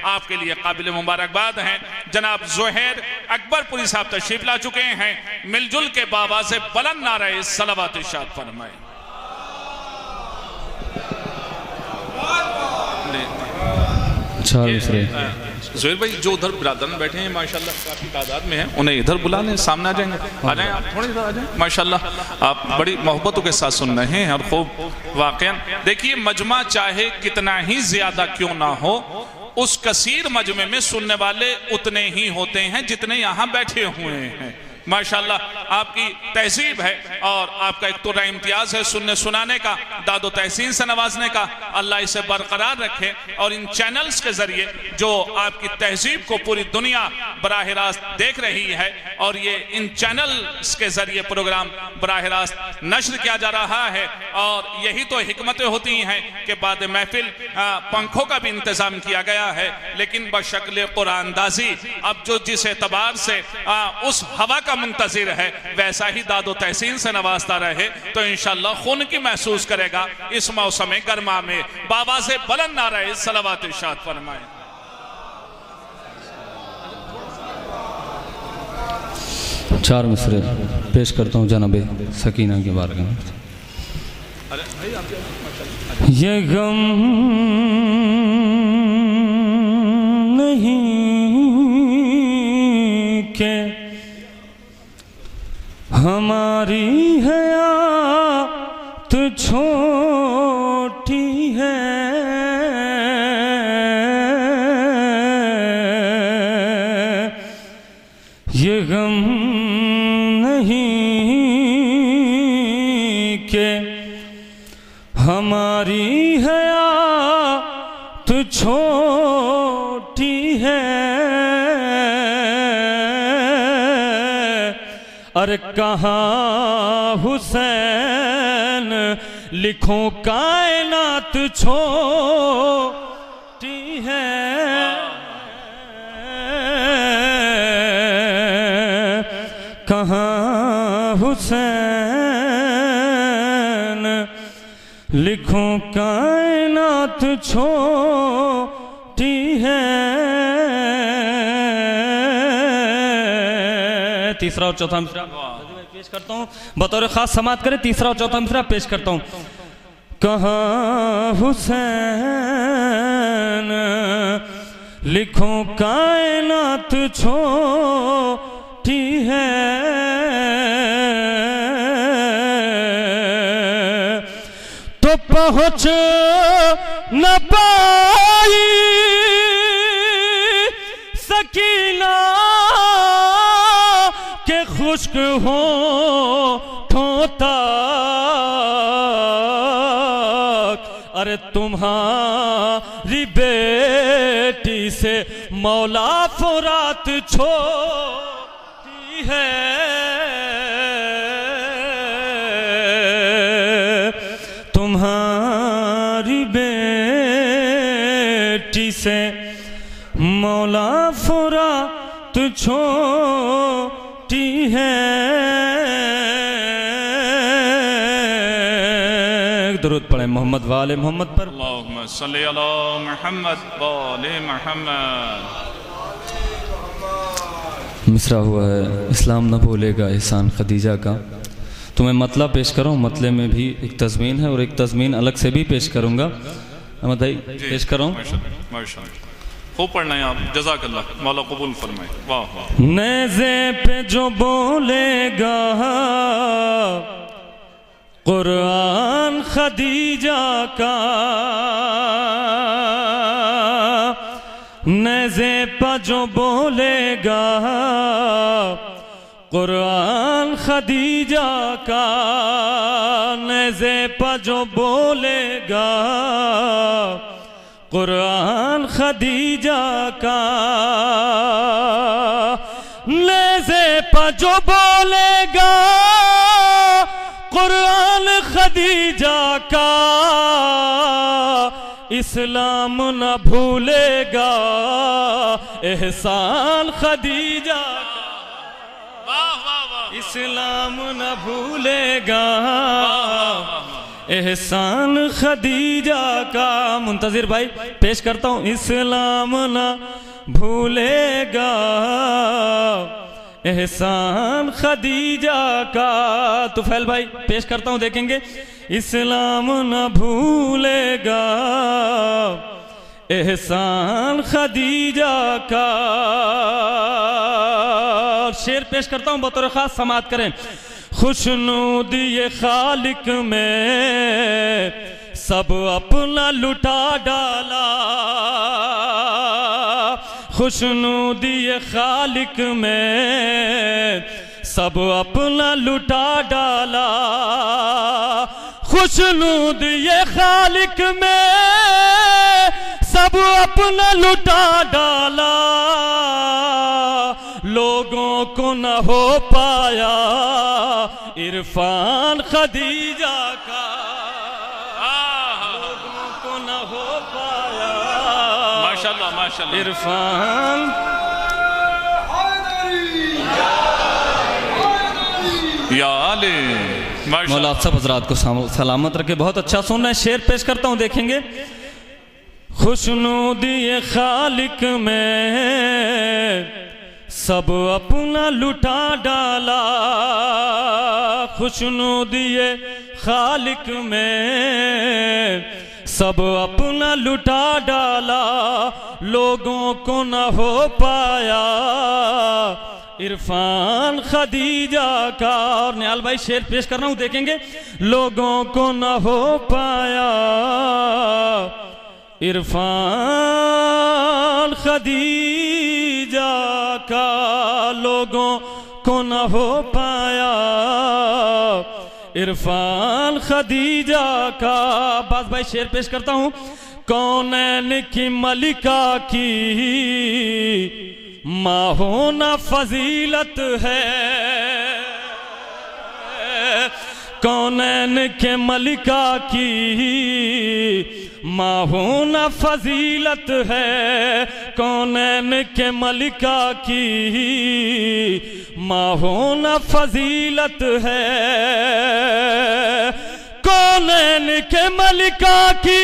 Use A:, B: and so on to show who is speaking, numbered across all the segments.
A: आपके लिए काबिल मुबारकबाद हैं। जनाब जोहैर अकबरपुरी साहब तशरीफ ला चुके हैं। मिलजुल के बाबा से बुलंद नारे सलावत इरशाद फरमाएं। जोहैर भाई जो उधर बिरादरान बैठे हैं माशाल्लाह काफी तादाद में हैं, उन्हें इधर बुला लें, सामने आ जाएंगे। आ जाएं आप, थोड़ी इधर आ जाएं। माशाल्लाह आप बड़ी मोहब्बतों के साथ सुन रहे हैं और खूब वाकई देखिए मजमा चाहे कितना ही ज्यादा क्यों ना हो, उस कसीर मजमे में सुनने वाले उतने ही होते हैं जितने यहाँ बैठे हुए हैं। माशाल्लाह आपकी तहजीब है और आपका एक तोरा इम्तियाज है सुनने सुनाने का, दादो तहसीन से नवाजने का। अल्लाह इसे बरकरार रखे और इन चैनल्स के जरिए जो आपकी तहजीब को पूरी दुनिया बराह रास्त देख रही है और ये इन चैनल्स के जरिए प्रोग्राम बराह रास्त नश्र किया जा रहा है। और यही तो हिकमतें होती हैं कि बाद महफिल पंखों का भी इंतजाम किया गया है, लेकिन बशक्ल कुरानदाजी अब जो जिस एतबार से उस हवा का मुंतजिर है वैसा ही दादो तहसीन से नवाजता रहे तो इंशाअल्लाह खून की महसूस करेगा इस मौसम गर्मा में। बाबा से बुलंद नारे सलावत इरशाद फरमाएं।
B: चार मिसरे पेश करता हूँ जनाबे सकीना के बारे में। ये गम नहीं के हमारी हयात छोटी है, ये गम नहीं के हमारी हयात छोटी है। अरे कहाँ हुसैन लिखो कायनात छोटी है, कहाँ हुसैन लिखो कायनात छोटी है। तीसरा और चौथा मिसरा पेश करता हूँ, बतौर खास समात करें। तीसरा और चौथा मिसरा पेश करता हूँ। कहाँ हुसैन लिखो कायनात छोटी है, तो पहुँच न पाई सकीना के खुश्क हो ठोता। अरे तुम्हारी बेटी से मौला फुरात छोटी है, तुम्हारी बेटी से मौला फुरात छोटी है। दुरूद पढ़े मोहम्मद वाले मोहम्मद पर।
A: अल्लाहुम्मा सल्ली अला मुहम्मद वाले मुहम्मद।
B: मिसरा हुआ है इस्लाम न भूलेगा एहसान खदीजा का। तो मैं मतला पेश करूँ, मतले में भी एक तज़मीन है और एक तज़मीन अलग से भी पेश करूँगा। अहमद भाई पेश करूँ।
A: खूब पढ़ना है आप, जज़ाकल्लाह, मौला कबूल फरमाए। वाह वाह।
B: नेज़े पे जो बोलेगा कुरान खदीजा का, नेज़े पे जो बोलेगा कुरान खदीजा का, नेज़े पे जो बोलेगा कुरान खदीजा का, नेज़े पे जो बोलेगा कुरान खदीजा का, इस्लाम न भूलेगा एहसान खदीजा का, इस्लाम न भूलेगा एहसान खदीजा का। मुंतजिर भाई पेश करता हूँ, इस्लाम ना भूलेगा एहसान खदीजा का। तुफैल भाई पेश करता हूँ, देखेंगे इस्लाम ना भूलेगा एहसान खदीजा का। शेर पेश करता हूँ, बतौर खास समाअत करें। खुशनूदी ये खालिक में सब अपना लुटा डाला, खुशनूदी ये खालिक में सब अपना लुटा डाला, खुशनूदी ये खालिक में सब अपना लुटा डाला, लोगों को न हो पाया इरफान खदीजा का, लोगों को न हो पाया
A: माशाल्लाह माशाल्लाह
B: इरफान।
A: या अली
B: मौला आप सब हजरात को सलामत रखे। बहुत अच्छा सुन रहे हैं। शेर पेश करता हूँ, देखेंगे खुशनूदी ये खालिक में सब अपना लुटा डाला, खुशनूदी ये खालिक में सब अपना लुटा डाला, लोगों को न हो पाया इरफान खदीजा का। और निहाल भाई शेर पेश कर रहा हूँ, देखेंगे लोगों को न हो पाया इरफान खदीजा का, लोगों को न हो पाया इरफान खदीजा का। बास भाई शेर पेश करता हूँ, कौनैन की मलिका की माँ होना फजीलत है, कौनैन के मलिका की माँ होना फजीलत है, कौनैन के मलिका की माँ होना फजीलत है, कौनैन के मलिका की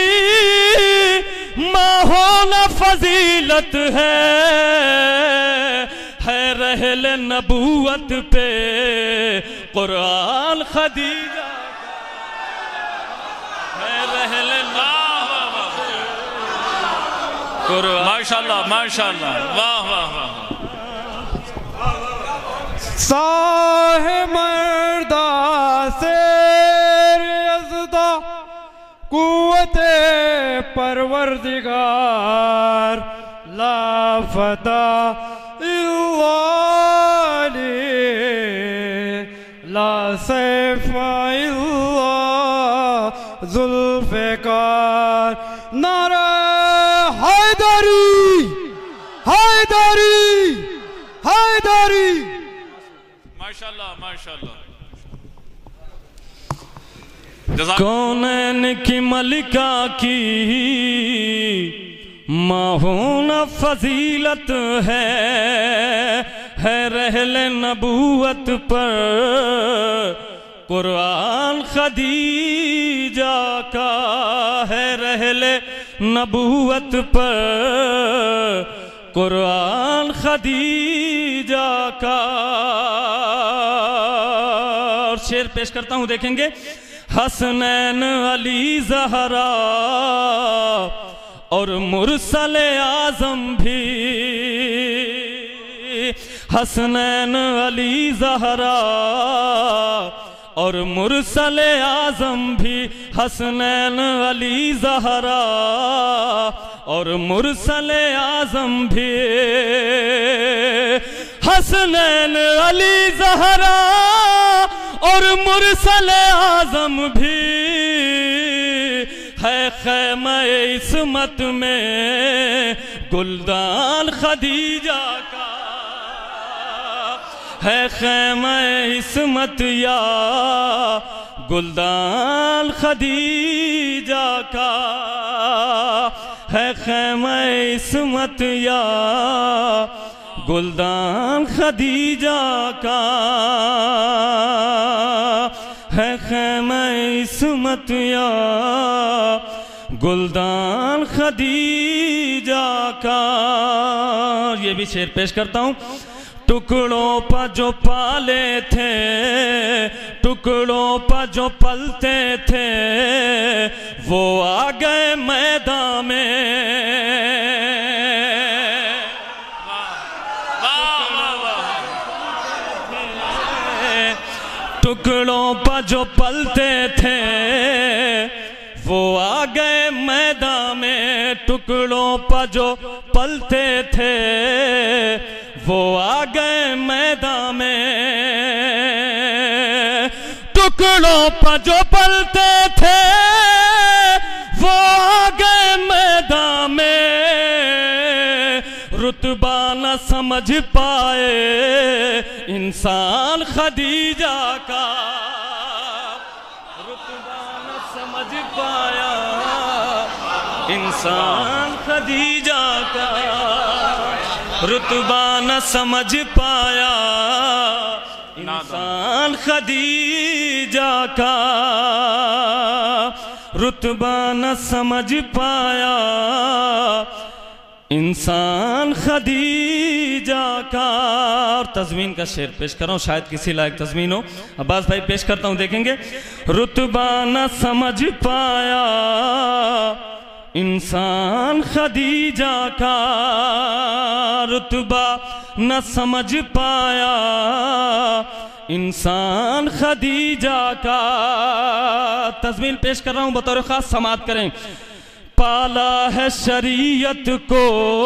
B: माँ होना फजीलत है रहल नबूवत पे कुरान खदीजा है रहल कुरान।
A: माशाल्लाह माशाल्लाह वाह वाह वाह।
C: साहे मर्दा से यज़दा कुव्वते परवरदिगार लाफता इल्लाली ला सैफा इल्ला जुल्फ़िकार। नारा हैदरी हैदरी हैदरी।
A: माशाल्लाह माशाल्लाह।
B: कौनैन की मलिका की माँ होना फजीलत है रहल नबूवत पर कुरान खदीजा का, है रहल नबूवत पर कुरान खदीजा का। और शेर पेश करता हूँ, देखेंगे हसनैन अली ज़हरा और मुरसल आज़म भी, हसनैन अली ज़हरा और मुरसल आज़म भी, हसनैन अली ज़हरा और मुरसल आज़म भी, हसनैन अली ज़हरा और मुरसल आज़म भी है ख़ैमा इस्मत में गुलदान खदीजा का, है ख़ैमा इस्मत या गुलदान खदीजा का, है ख़ैमा इस्मत या गुलदान खदीजा का, है ख़ैमा इस्मत या गुलदान खदीजा का। ये भी शेर पेश करता हूँ। टुकड़ों पर जो पाले थे, टुकड़ों पर जो पलते थे, वो आ गए मैदान में। टुकड़ों पर जो पलते थे, वो आ गए मैदान में। टुकड़ों पर जो पलते थे, वो आ गए मैदान में। टुकड़ों पर जो पलते थे, वो आ गए मैदान में। रुतबा न समझ पाए इंसान खदीजा का, रुतबा न समझ पाया इंसान खदीजा का, रुतबा न समझ पाया इंसान खदीजा का, रुतबा न समझ पाया इंसान खदीजा का। और तज़मीन का शेर पेश कर रहा हूँ, शायद किसी लायक तज़मीन हो। अब्बास भाई पेश करता हूँ, देखेंगे। रुतबा न समझ पाया इंसान खदीजा का, रुतबा न समझ पाया इंसान खदीजा का। तज़मीन पेश कर रहा हूँ, बतौर ख़ास समाअत करें। पाला है शरीयत को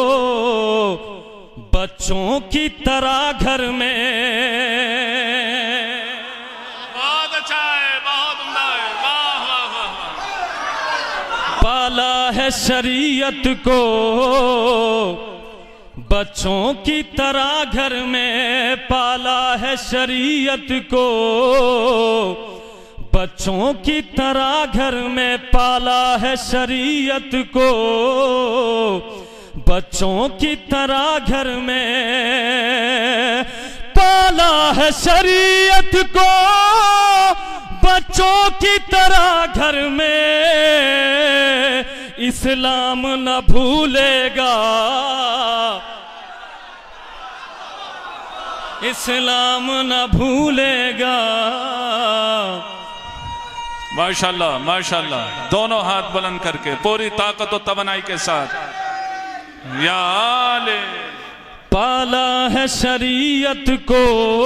B: बच्चों की तरह घर में।
A: बहुत अच्छा है, बहुत उम्दा है, वाह वाह वाह।
B: पाला है शरीयत को बच्चों की तरह घर में। पाला है शरीयत को बच्चों की तरह घर में। पाला है शरीयत को बच्चों की तरह घर में। पाला है शरीयत को बच्चों की तरह घर में। इस्लाम न भूलेगा, इस्लाम न भूलेगा।
A: माशाल्लाह माशाल्लाह, दोनों हाथ बुलंद करके पूरी ताकत और तवनाई के साथ। या आले।
B: पाला है शरीयत को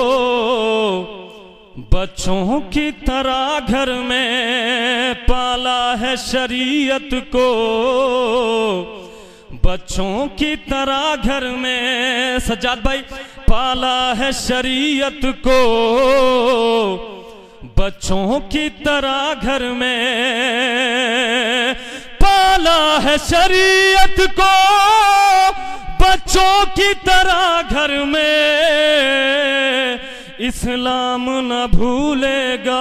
B: बच्चों की तरह घर में। पाला है शरीयत को बच्चों की तरह घर में। सज्जाद भाई, पाला है शरीयत को बच्चों की तरह घर में। पाला है शरीयत को बच्चों की तरह घर में। इस्लाम न भूलेगा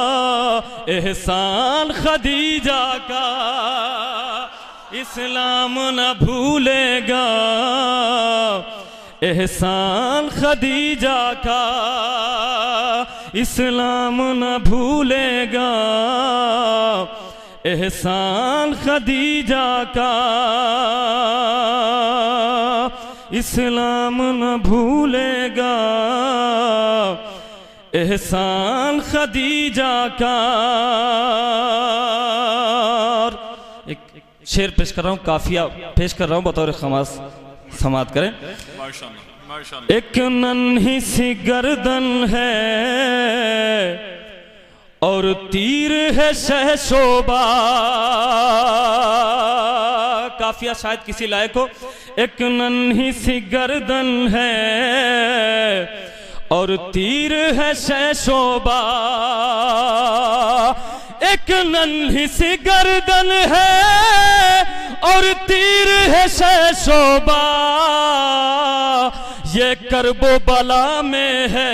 B: एहसान खदीजा का। इस्लाम न भूलेगा एहसान खदीजा का। इस्लाम न भूलेगा एहसान खदीजा का। इस्लाम न भूलेगा एहसान खदीजा का। एक शेर पेश कर रहा हूँ, काफिया पेश कर रहा हूँ, बतौर खमास समाअत करें। एक नन्ही सी गर्दन है और तीर है शहशोबा। काफिया शायद किसी लायक हो। एक नन्ही सी गर्दन है और तीर है शहशोबा। एक नन्ही सी गर्दन है और तीर है शहशोबा। ये करबो बला में है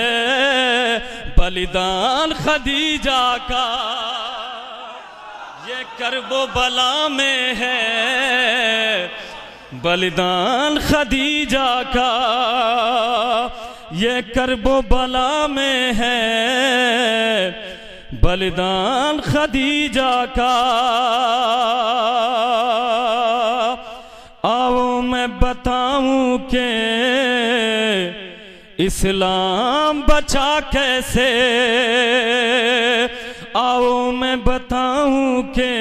B: बलिदान खदीजा का। ये करबो बला में है बलिदान खदीजा का। ये करबो बला में है बलिदान खदीजा का। आओ मैं बताऊं के इस्लाम बचा कैसे, आओ मैं बताऊं के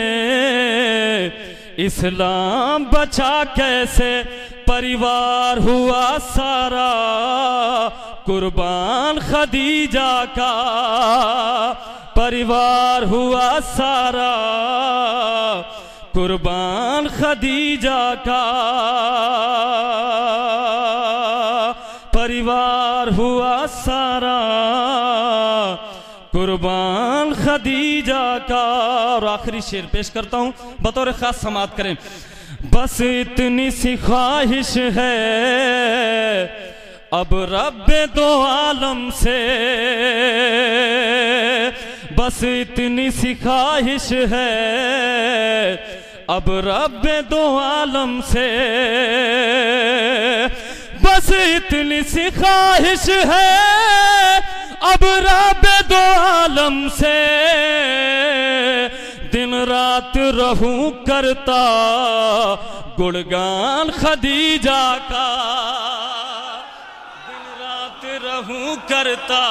B: इस्लाम बचा कैसे। परिवार हुआ सारा कुर्बान खदीजा का, परिवार हुआ सारा कुर्बान खदीजा का, परिवार हुआ सारा कुर्बान खदीजा का। और आखिरी शेर पेश करता हूँ, बतौर खास समाअत करें। बस इतनी सी ख्वाहिश है अब रब्बे दो आलम से, बस इतनी सी ख्वाहिश है अब रब्बे दो आलम से, बस इतनी सी ख्वाहिश है अब रब्बे दो आलम से। दिन रात रहूं करता गुणगान खदीजा का, दिन रात रहूं करता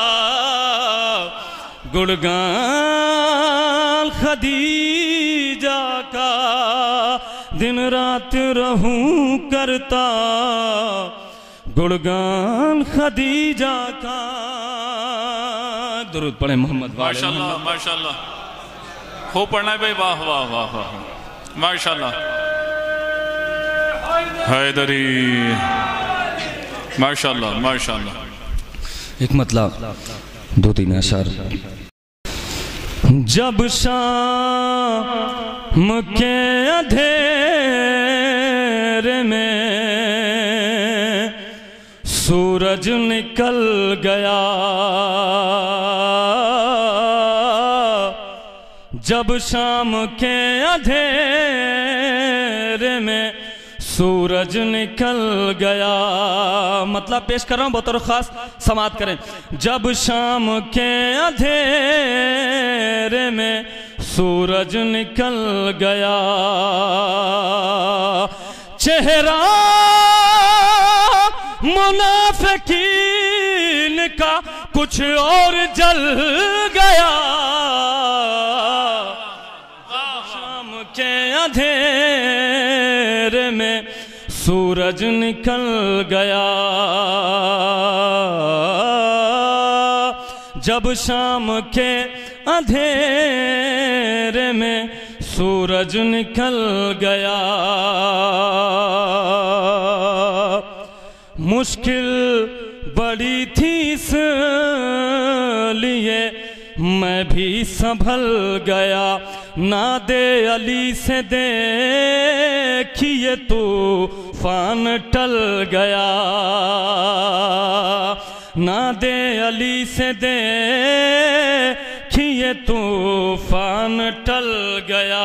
B: गुणगान खदीजा का, दिन रात रहूं करता गुणगान खदीजा का। दुरूद पढ़े मोहम्मद।
A: माशाल्लाह माशाल्लाह, खूब पढ़ना है भाई, वाह वाह वाह वाह, माशाल्लाह। हैदरी, माशाल्लाह माशाल्लाह।
B: एक मतलब दो तीन अशार। जब शाम के अंधेरे में सूरज निकल गया, जब शाम के अंधेरे में सूरज निकल गया। मतलब पेश कर रहा हूं, बतौर खास समाअत करें। जब शाम के अंधेरे में सूरज निकल गया, चेहरा मुनाफिकीन का कुछ और जल गया, शाम के अंधेरे में सूरज निकल गया, जब शाम के अंधेरे में सूरज निकल गया। मुश्किल बड़ी थी इसलिए मैं भी संभल गया, नादे अली से देखिए तूफान टल गया, नादे अली से देखिए तूफान टल गया।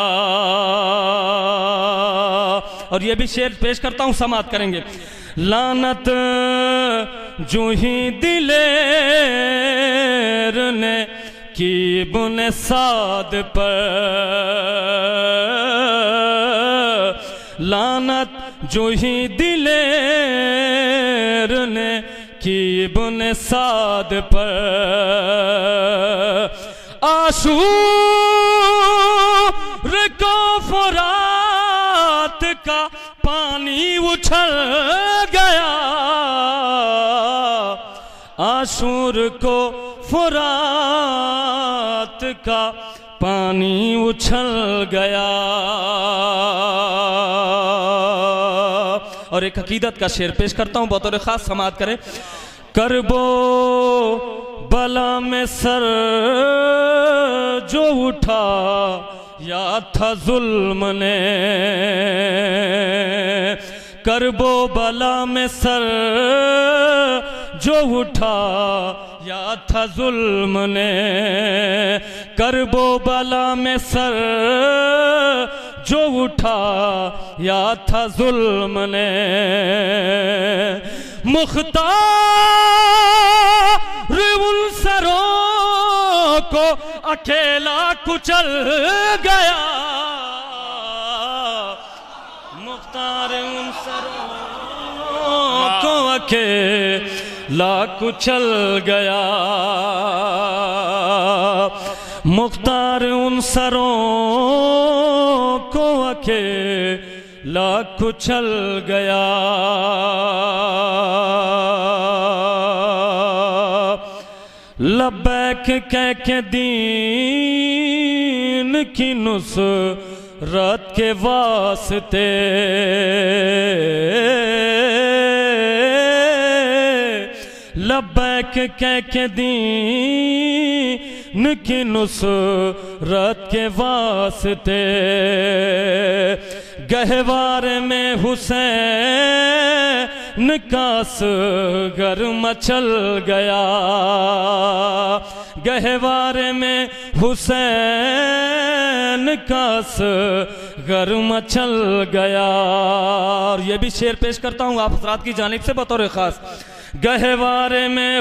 B: और ये भी शेर पेश करता हूँ, समाअत करेंगे। लानत जो ही दिलेर ने की बुने साद पर, लानत जो ही दिलेर ने की बुने साद पर, आशूर को फुरात का पानी उछल गया, आशूर को फुरात का पानी उछल गया। और एक हकीकत का शेर पेश करता हूं, बतौर खास समाअत करें। करबो बला में सर जो उठा या था जुल्म ने, करबो बला में सर जो उठा या था जुल्म ने, करबो बला में सर जो उठा या था जुल्म ने, मुख्तार उन सरों को अकेला कुचल गया, मुख्तार उन सरों को अकेला कुचल गया, मुख्तार उन सरों को अकेला कुचल गया। लब्बैक कह के दीन की नुसरत के वास्ते, लब्बैक कह के दीन की नुसरत के वास्ते, गहवारे में हुसैन का असगर मचल गया, गहवारे में हुसैन का असगर मचल गया। और ये भी शेर पेश करता हूँ आप हज़रात की जानिब से बतौर ख़ास। गहवारे में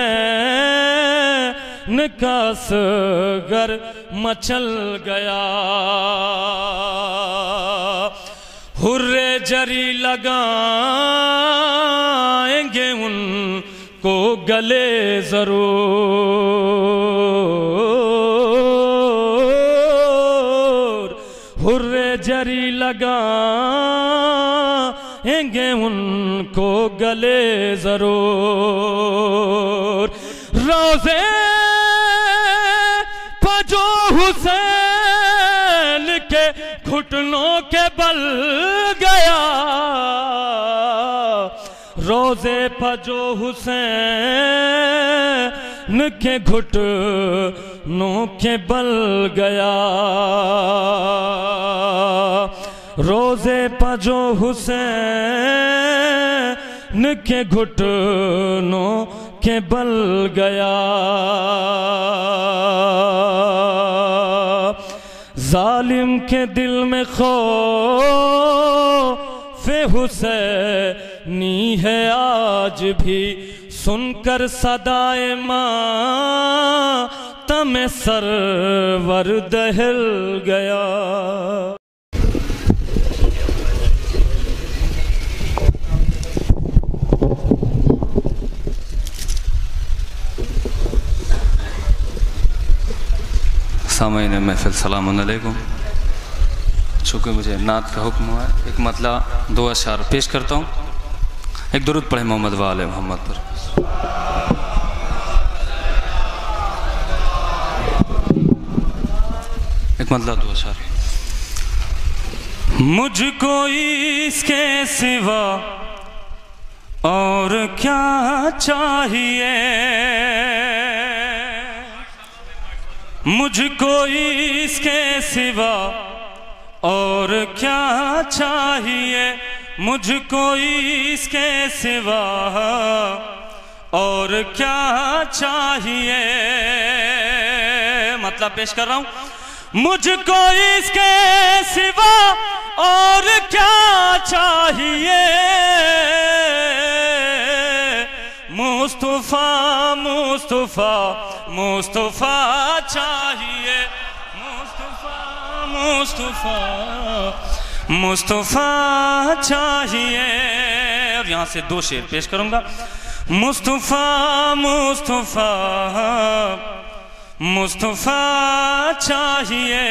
B: हुसैन का असगर मचल गया, हुर्रे जरी लगाएंगे उनको गले जरूर, हुर्रे जरी लगाएंगे उनको गले जरूर। रोज़े पजो हुसैन के घुटनों के बल गया, रोज़े पजो हुसैन के घुटनों के बल गया, रोज़े पजो हुसैन के घुटनों के बल गया। जालिम के दिल में खौफ़े हुसैनी है आज भी, सुनकर सदाए मातम सरवर दहल गया।
D: सामईन महफिल सलाम अलैकुम। चूँकि मुझे नात का हुक्म हुआ है, एक मतला दो अशार पेश करता हूँ। एक दुरूद पढ़े मोहम्मद वाले मोहम्मद पर। एक मतला दो अशार। मुझको इसके सिवा और क्या चाहिए, मुझको इसके सिवा और क्या चाहिए, मुझको इसके सिवा और क्या चाहिए। मतलब पेश कर रहा हूं। मुझको इसके सिवा और क्या चाहिए, मुस्तफा मुस्तफा मुस्तफा चाहिए, मुस्तफा मुस्तफा मुस्तफा चाहिए। और यहाँ से दो शेर पेश करूंगा। मुस्तफा मुस्तफा मुस्तफा चाहिए,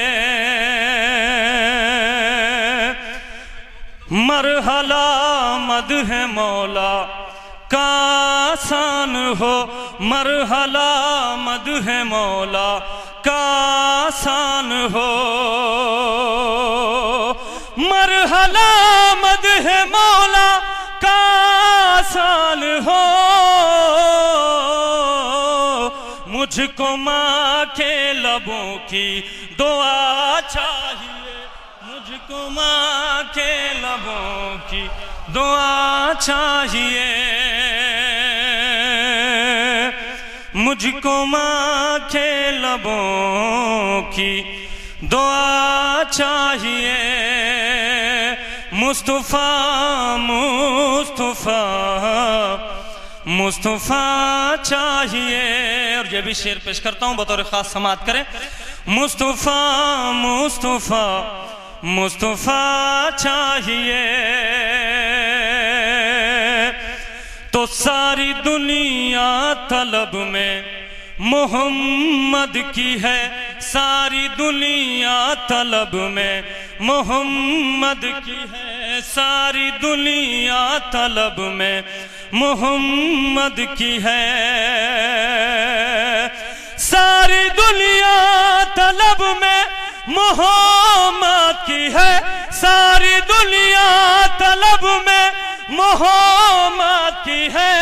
D: मरहला मद है मौला का आसान हो, मरहला मद है मौला का आसान हो, मरहला मद है मौला का आसान हो। मुझको माँ के लबों की दुआ चाहिए, मुझको माँ के लबों की दुआ चाहिए, मुझको माँ के लबों की दुआ चाहिए। मुस्तफा मुस्तफा
B: मुस्तफ़ा चाहिए। और ये भी शेर पेश करता हूँ बतौर खास समाअत करें। मुस्तफ़ा मुस्तफ़ा मुस्तफ़ा चाहिए तो सारी दुनिया तलब में मोहम्मद की है, सारी दुनिया तलब में मोहम्मद की है, सारी दुनिया तलब में मोहम्मद की है, सारी दुनिया तलब में मोहम्मद की है, सारी दुनिया तलब में मोहम्मद की है।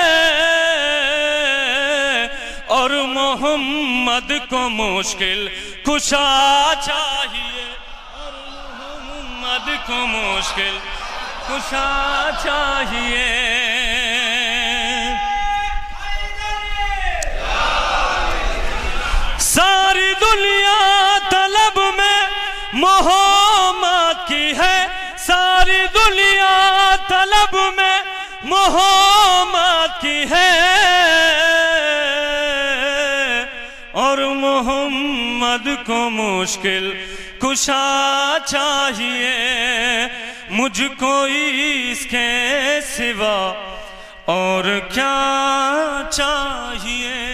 B: और मोहम्मद को मुश्किल कुशा चाहिए, और मोहम्मद को मुश्किल कुशा चाहिए। सारी दुनिया तलब में मोहम्मद की है, सारी दुनिया तलब में मोहम्मद की है। और मोहम्मद को मुश्किल कुशा चाहिए, मुझको इसके सिवा और क्या चाहिए।